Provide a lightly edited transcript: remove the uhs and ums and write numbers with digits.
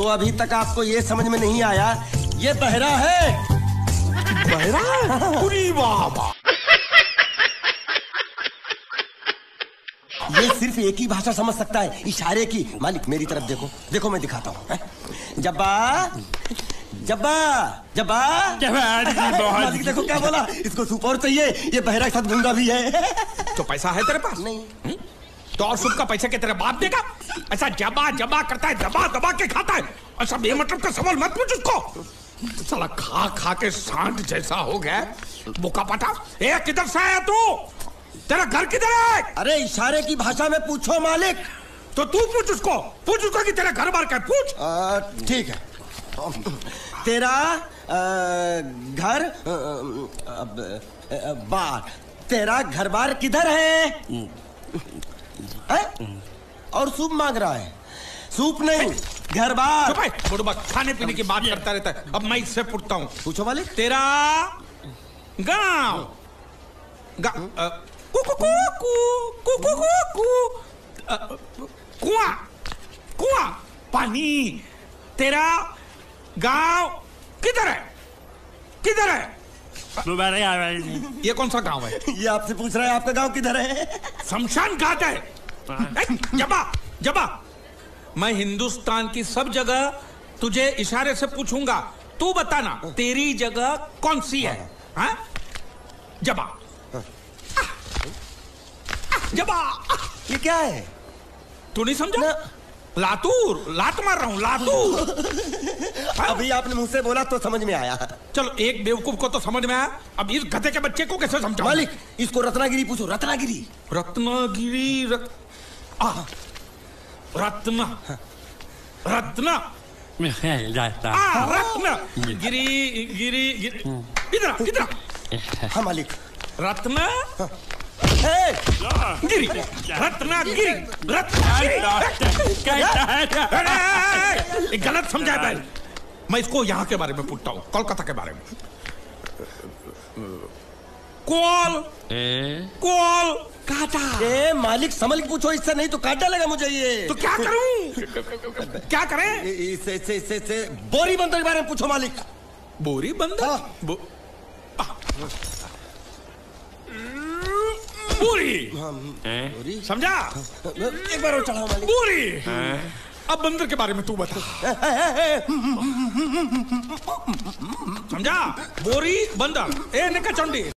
अभी तक आपको ये समझ में नहीं आया, ये बहरा है। बहरा? पूरी वाह। ये सिर्फ एक ही भाषा समझ सकता है, इशारे की। मालिक मेरी तरफ देखो, देखो मैं दिखाता हूँ। जब्बा जब्बा जब्बा मालिक देखो क्या बोला, इसको सूप और चाहिए, ये बहरा के साथ गूंगा भी है। तो पैसा है तेरे पास? नहीं। तो और सूप का पैसा के तेरे बाप देगा? ऐसा जबा जबा करता है, दबा दबा के खाता है। ऐसा बेमतलब का सवाल मत पूछ उसको। साला खा खा के सांड जैसा हो गया, बुका पटा। ए किधर से आया तू? तेरा घर किधर है? अरे इशारे की भाषा में पूछो मालिक। तो तू पूछ उसको कि तेरा घर बार क्या, पूछ। ठीक है। तेरा घर बार, तेरा घर बार किधर है? और सूप मांग रहा है। सूप नहीं, घर बार। बुढ़बा खाने पीने की बात करता रहता है। अब मैं इससे पूछता हूँ। पूछो मालिक। तेरा गाँव कुआं कुआं पानी, तेरा गांव किधर है? किधर है? ये कौन सा गांव है? ये आपसे पूछ रहा है आपका गांव किधर है? शमशान घाट है। जबा जबा, मैं हिंदुस्तान की सब जगह तुझे इशारे से पूछूंगा, तू बताना तेरी जगह कौन सी है? हाँ? जबा जबा। ये क्या है? तू नहीं समझा? लातूर, लात मार रहा हूं, लातूर। अभी आपने मुंह से बोला तो समझ में आया। चलो एक बेवकूफ को तो समझ में आया, अब इस गधे के बच्चे को कैसे समझाऊं? मालिक इसको रत्नागिरी पूछो। रत्नागिरी रत्नागिरी रत्ना रत्न गिरी गिरी इधर। हाँ मालिक। रत्ना गिरी, रत्नागिरी, गलत समझा है। मैं इसको यहाँ के बारे में पूछता हूँ, कोलकाता के बारे में। कोल काटा। मालिक समझ के पूछो, इससे नहीं तो काट डालेगा मुझे ये। तो क्या करूं? क्या करें? इससे बोरी बंदर के बारे में पूछो मालिक। बोरी बंदर? पूरी समझा? एक बार और चढ़ाओ मालिक। पूरी। अब बंदर के बारे में तू बता। समझा? बोरी बंदर। ए निका चंडी।